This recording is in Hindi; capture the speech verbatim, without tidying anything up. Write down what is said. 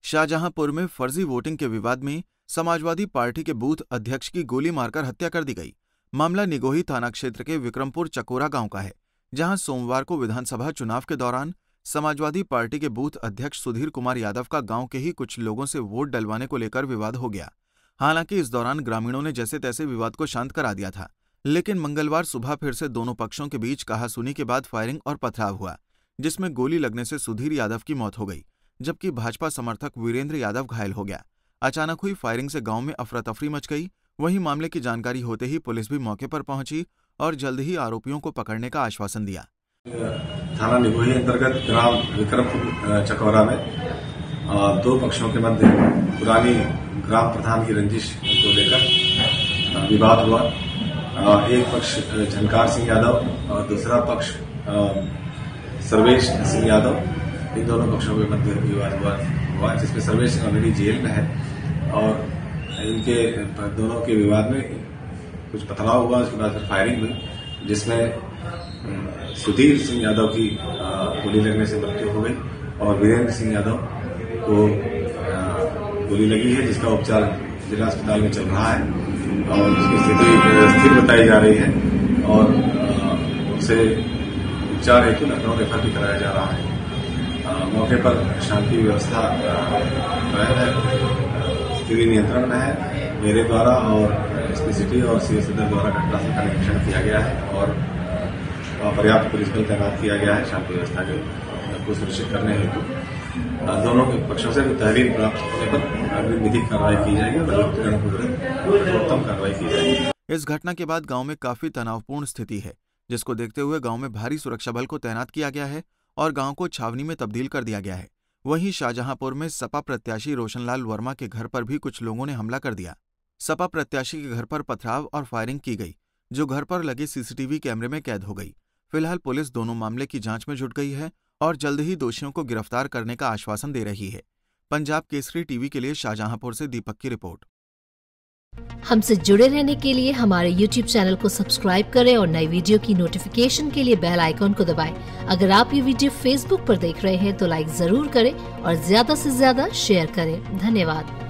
शाहजहांपुर में फर्जी वोटिंग के विवाद में समाजवादी पार्टी के बूथ अध्यक्ष की गोली मारकर हत्या कर दी गई। मामला निगोही थाना क्षेत्र के विक्रमपुर चकोरा गांव का है, जहां सोमवार को विधानसभा चुनाव के दौरान समाजवादी पार्टी के बूथ अध्यक्ष सुधीर कुमार यादव का गांव के ही कुछ लोगों से वोट डलवाने को लेकर विवाद हो गया। हालांकि इस दौरान ग्रामीणों ने जैसे तैसे विवाद को शांत करा दिया था, लेकिन मंगलवार सुबह फिर से दोनों पक्षों के बीच कहासुनी के बाद फायरिंग और पथराव हुआ, जिसमें गोली लगने से सुधीर यादव की मौत हो गई, जबकि भाजपा समर्थक वीरेंद्र यादव घायल हो गया। अचानक हुई फायरिंग से गांव में अफरा तफरी मच गई। वहीं मामले की जानकारी होते ही पुलिस भी मौके पर पहुंची और जल्द ही आरोपियों को पकड़ने का आश्वासन दिया। थाना निगोही अंतर्गत ग्राम विक्रमपुर चकौरा में दो पक्षों के मध्य पुरानी ग्राम प्रधान की रंजिश को लेकर विवाद हुआ। एक पक्ष झनकार सिंह यादव और दूसरा पक्ष सर्वेश सिंह यादव, इन दोनों पक्षों के मध्य विवाद हुआ हुआ जिसमें सर्वेश ऑलरेडी जेल में है और इनके दोनों के विवाद में कुछ पथराव हुआ। उसके बाद फिर फायरिंग हुई, जिसमें सुधीर सिंह यादव की गोली लगने से मृत्यु हो गई और वीरेंद्र सिंह यादव को गोली लगी है, जिसका उपचार जिला अस्पताल में चल रहा है और उसकी स्थिति स्थिर बताई जा रही है और उसे उपचार हेतु लखनऊ रेफर भी कराया जा रहा है। मौके पर शांति व्यवस्था कायम है, स्थिति नियंत्रण में है। मेरे द्वारा और एसपी सिटी और सीए सदर द्वारा घटनास्थल का निरीक्षण किया गया है और पर्याप्त पुलिस बल तैनात किया गया है शांति व्यवस्था को सुनिश्चित करने हेतु। दोनों के पक्षों से तहरीर प्राप्त होने पर अग्रिम विधिक कार्रवाई की जाएगी और कठोरतम कार्रवाई की जाएगी। इस घटना के बाद गांव में काफी तनावपूर्ण स्थिति है, जिसको देखते हुए गांव में भारी सुरक्षा बल को तैनात किया गया है और गांव को छावनी में तब्दील कर दिया गया है। वहीं शाहजहांपुर में सपा प्रत्याशी रोशनलाल वर्मा के घर पर भी कुछ लोगों ने हमला कर दिया। सपा प्रत्याशी के घर पर पथराव और फायरिंग की गई, जो घर पर लगे सीसीटीवी कैमरे में कैद हो गई। फिलहाल पुलिस दोनों मामले की जांच में जुट गई है और जल्द ही दोषियों को गिरफ्तार करने का आश्वासन दे रही है। पंजाब केसरी टीवी के लिए शाहजहांपुर से दीपक की रिपोर्ट। हमसे जुड़े रहने के लिए हमारे यूट्यूब चैनल को सब्सक्राइब करें और नई वीडियो की नोटिफिकेशन के लिए बेल आइकॉन को दबाएं। अगर आप ये वीडियो फेसबुक पर देख रहे हैं तो लाइक जरूर करें और ज्यादा से ज्यादा शेयर करें। धन्यवाद।